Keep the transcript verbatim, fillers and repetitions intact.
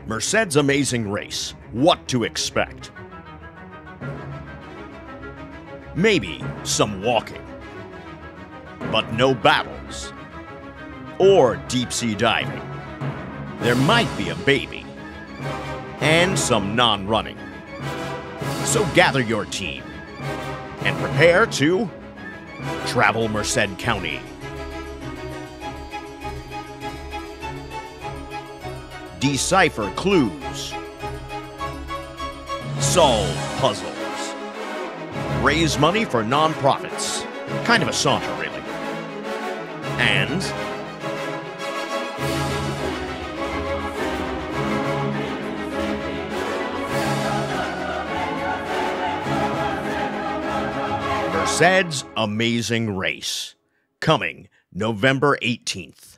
Merced's Amazing Race. What to expect? Maybe some walking, but no battles or deep-sea diving. There might be a baby and some non-running. So gather your team and prepare to travel Merced County. Decipher clues. Solve puzzles. Raise money for non-profits. Kind of a saunter, really. And Merced's Amazing Race. Coming November eighteenth.